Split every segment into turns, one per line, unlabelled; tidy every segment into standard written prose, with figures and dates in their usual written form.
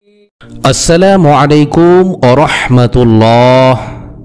আসসালামু আলাইকুম ওয়া রাহমাতুল্লাহ।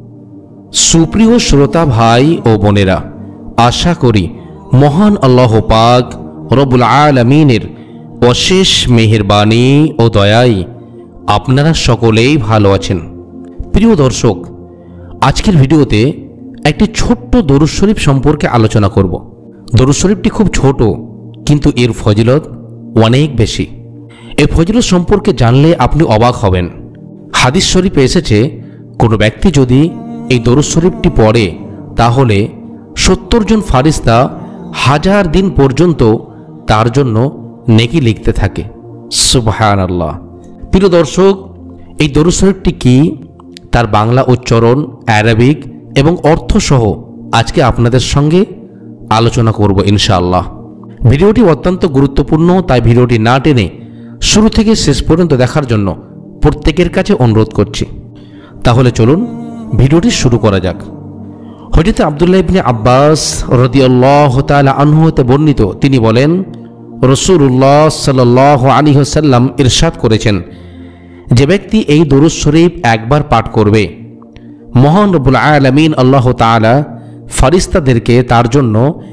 সুপ্রিয় শ্রোতা ভাই ও বোনেরা, আশা করি মহান আল্লাহ পাক রব্বুল আলামিনের অশেষ মেহেরবানি ও দয়ায় আপনারা সকলেই ভালো আছেন। প্রিয় দর্শক, আজকের ভিডিওতে একটি ছোট্ট দরুদ শরীফ সম্পর্কে আলোচনা করব। দরুদ শরীফটি খুব ছোট, কিন্তু এর ফজিলত অনেক বেশি। এই ফজিলত সম্পর্কে জানলে আপনি অবাক হবেন। হাদিস শরীফে এসেছে, কোনো ব্যক্তি যদি এই দরুদ শরীফটি পড়ে তাহলে 70 জন ফারিস্তা 1000 দিন পর্যন্ত তার জন্য নেকি লিখতে থাকে। সুবহানাল্লাহ। প্রিয় দর্শক, এই দরুদ শরীফটি কি, তার বাংলা উচ্চারণ, আরবিক এবং অর্থসহ আজকে আপনাদের সঙ্গে আলোচনা করব ইনশাআল্লাহ। ভিডিওটি অত্যন্ত গুরুত্বপূর্ণ, তাই ভিডিওটি না টেনে শুরু থেকে শেষ পর্যন্ত দেখার জন্য প্রত্যেকের কাছে অনুরোধ করছি। তাহলে চলুন ভিডিওটি শুরু করা যাক। হযরত আব্দুল্লাহ ইবনে আব্বাস রাদিয়াল্লাহু তাআলা আনহু হতে বর্ণিত, তিনি বলেন, রাসূলুল্লাহ সাল্লাল্লাহু আলাইহি ওয়াসাল্লাম ইরশাদ করেছেন, যে ব্যক্তি এই দরুদ শরীফ একবার পাঠ করবে, মহান রব্বুল আলামিন আল্লাহ তাআলা ফেরেশতাদেরকে তার জন্য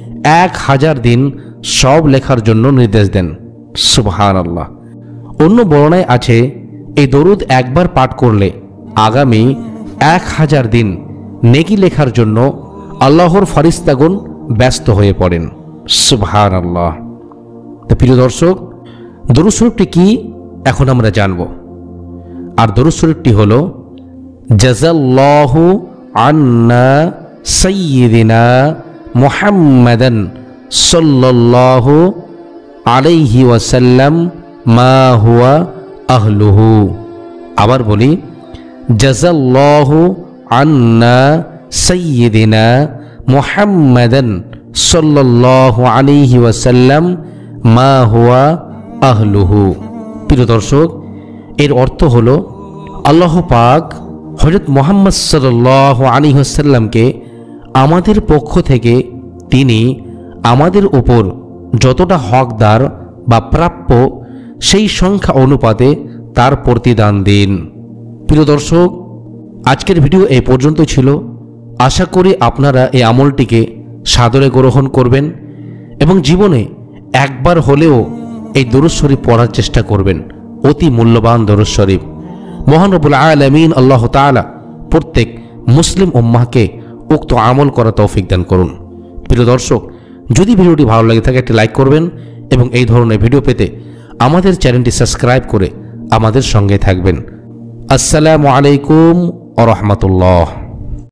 1000 দিন সব লেখার জন্য নির্দেশ দেন। সুবহানাল্লাহ। অন্য বর্ণনায় আছে, এই দরুদ একবার পাঠ করলে আগামী 1000 দিন নেকি লেখার জন্য আল্লাহর ফেরেশতাগণ ব্যস্ত হয়ে পড়েন। সুবহানাল্লাহ। তো প্রিয় দর্শক, দরুদ শরীফটি কি এখন আমরা জানব। আর দরুদ শরীফটি হলো, জাযাল্লাহু আন্না সাইয়্যিদিনা মুহাম্মাদান সাল্লাল্লাহু আলাইহি ওয়াসাল্লাম মা হুয়া আহলুহু। আবার বলি, জাযাল্লাহু আন্না সাইয়্যিদিনা মুহাম্মাদান সাল্লাল্লাহু আলাইহি ওয়াসাল্লাম মা হুয়া আহলুহু। প্রিয় দর্শক, এর অর্থ হলো, আল্লাহ পাক হযরত মুহাম্মদ সাল্লাল্লাহু আলাইহি ওয়াসাল্লামকে আমাদের পক্ষ থেকে তিনি আমাদের উপর যতটা হকদার বা প্রাপ্য সেই সংখ্যা অনুপাতে তার প্রতিদান দিন। প্রিয় দর্শক, আজকের ভিডিও এই পর্যন্ত ছিল। আশা করি আপনারা এই আমলটিকে সাদরে গ্রহণ করবেন এবং জীবনে একবার হলেও এই দরুদ শরীফ পড়ার চেষ্টা করবেন। অতি মূল্যবান দরুদ শরীফ। মহান রব্বুল আলামিন আল্লাহ তাআলা প্রত্যেক মুসলিম উম্মাহকে উক্ত আমল করা তৌফিক দান করুন। প্রিয় দর্শক, যদি ভিডিওটি ভালো লাগে থাকে একটি লাইক করবেন এবং এই ধরনের ভিডিও পেতে আমাদের চ্যানেলটি সাবস্ক্রাইব করে আমাদের সঙ্গে থাকবেন। আসসালামু আলাইকুম ওয়া রাহমাতুল্লাহ।